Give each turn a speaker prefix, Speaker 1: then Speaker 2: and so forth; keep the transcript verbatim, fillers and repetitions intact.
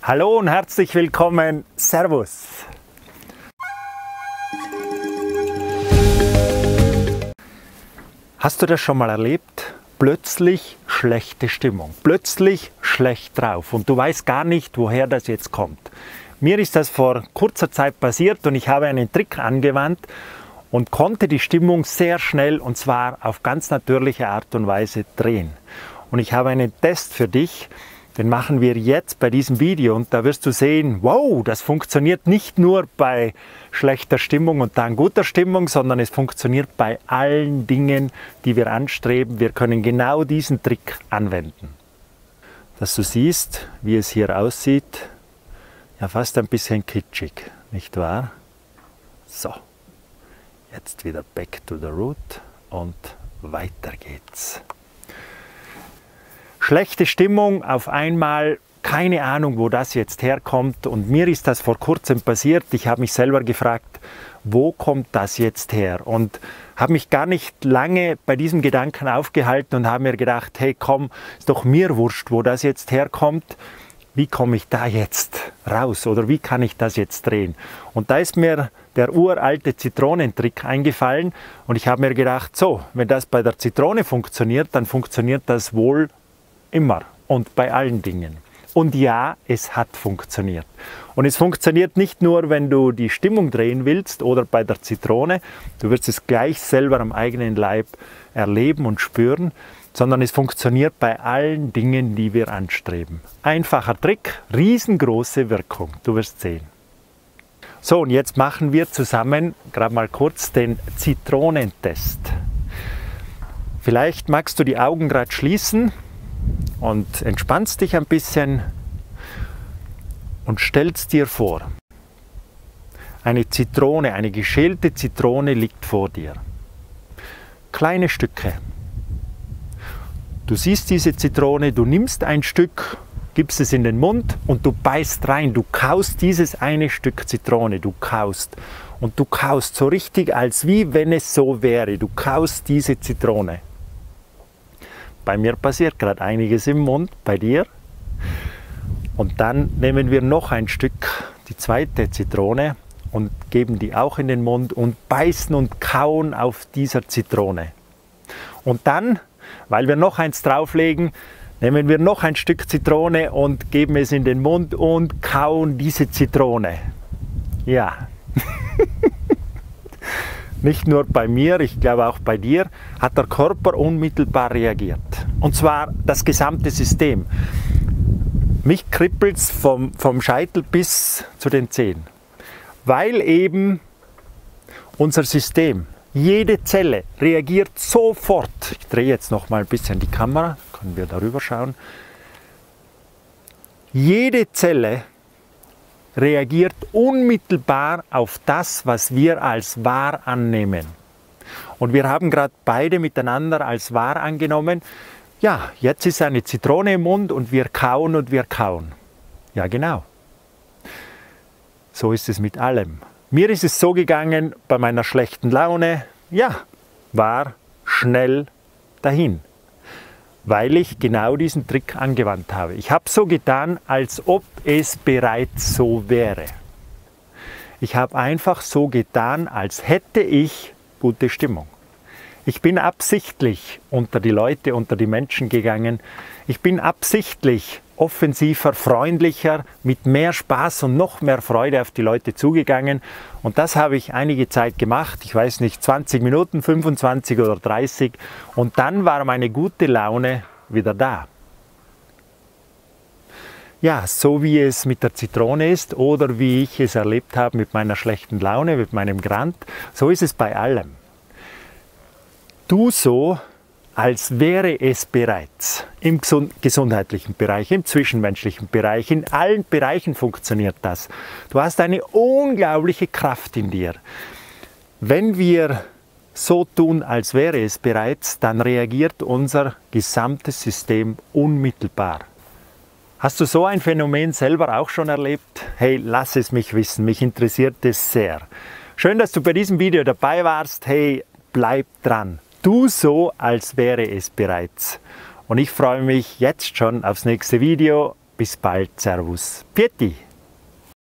Speaker 1: Hallo und herzlich willkommen. Servus. Hast du das schon mal erlebt? Plötzlich schlechte Stimmung, plötzlich schlecht drauf und du weißt gar nicht, woher das jetzt kommt. Mir ist das vor kurzer Zeit passiert und ich habe einen Trick angewandt und konnte die Stimmung sehr schnell und zwar auf ganz natürliche Art und Weise drehen. Und ich habe einen Test für dich, den machen wir jetzt bei diesem Video und da wirst du sehen, wow, das funktioniert nicht nur bei schlechter Stimmung und dann guter Stimmung, sondern es funktioniert bei allen Dingen, die wir anstreben. Wir können genau diesen Trick anwenden. Dass du siehst, wie es hier aussieht, ja fast ein bisschen kitschig, nicht wahr? So, jetzt wieder back to the root und weiter geht's. Schlechte Stimmung auf einmal, keine Ahnung, wo das jetzt herkommt und mir ist das vor kurzem passiert. Ich habe mich selber gefragt, wo kommt das jetzt her? Und habe mich gar nicht lange bei diesem Gedanken aufgehalten und habe mir gedacht, hey komm, ist doch mir wurscht, wo das jetzt herkommt. Wie komme ich da jetzt raus oder wie kann ich das jetzt drehen? Und da ist mir der uralte Zitronentrick eingefallen und ich habe mir gedacht, so, wenn das bei der Zitrone funktioniert, dann funktioniert das wohl immer und bei allen Dingen. Und ja, es hat funktioniert. Und es funktioniert nicht nur, wenn du die Stimmung drehen willst oder bei der Zitrone, du wirst es gleich selber am eigenen Leib erleben und spüren, sondern es funktioniert bei allen Dingen, die wir anstreben. Einfacher Trick, riesengroße Wirkung, du wirst sehen. So, und jetzt machen wir zusammen gerade mal kurz den Zitronentest. Vielleicht magst du die Augen gerade schließen und entspannst dich ein bisschen und stellst dir vor, eine Zitrone, eine geschälte Zitrone liegt vor dir. Kleine Stücke. Du siehst diese Zitrone, du nimmst ein Stück, gibst es in den Mund und du beißt rein. Du kaust dieses eine Stück Zitrone, du kaust. Und du kaust so richtig, als wie wenn es so wäre. Du kaust diese Zitrone. Bei mir passiert gerade einiges im Mund, bei dir. Und dann nehmen wir noch ein Stück, die zweite Zitrone, und geben die auch in den Mund und beißen und kauen auf dieser Zitrone. Und dann, weil wir noch eins drauflegen, nehmen wir noch ein Stück Zitrone und geben es in den Mund und kauen diese Zitrone. Ja. Nicht nur bei mir, ich glaube auch bei dir, hat der Körper unmittelbar reagiert. Und zwar das gesamte System. Mich kribbelt es vom, vom Scheitel bis zu den Zehen. Weil eben unser System, jede Zelle reagiert sofort. Ich drehe jetzt noch mal ein bisschen die Kamera, können wir darüber schauen. Jede Zelle reagiert unmittelbar auf das, was wir als wahr annehmen. Und wir haben gerade beide miteinander als wahr angenommen, ja, jetzt ist eine Zitrone im Mund und wir kauen und wir kauen. Ja, genau. So ist es mit allem. Mir ist es so gegangen, bei meiner schlechten Laune, ja, war schnell dahin. Weil ich genau diesen Trick angewandt habe. Ich habe so getan, als ob es bereits so wäre. Ich habe einfach so getan, als hätte ich gute Stimmung. Ich bin absichtlich unter die Leute, unter die Menschen gegangen. Ich bin absichtlich offensiver, freundlicher, mit mehr Spaß und noch mehr Freude auf die Leute zugegangen. Und das habe ich einige Zeit gemacht. Ich weiß nicht, zwanzig Minuten, fünfundzwanzig oder dreißig. Und dann war meine gute Laune wieder da. Ja, so wie es mit der Zitrone ist oder wie ich es erlebt habe mit meiner schlechten Laune, mit meinem Grant, so ist es bei allem. Tu so, als wäre es bereits im gesundheitlichen Bereich, im zwischenmenschlichen Bereich, in allen Bereichen funktioniert das. Du hast eine unglaubliche Kraft in dir. Wenn wir so tun, als wäre es bereits, dann reagiert unser gesamtes System unmittelbar. Hast du so ein Phänomen selber auch schon erlebt? Hey, lass es mich wissen, mich interessiert es sehr. Schön, dass du bei diesem Video dabei warst. Hey, bleib dran. Tu so, als wäre es bereits. Und ich freue mich jetzt schon aufs nächste Video. Bis bald, Servus, Pfiat.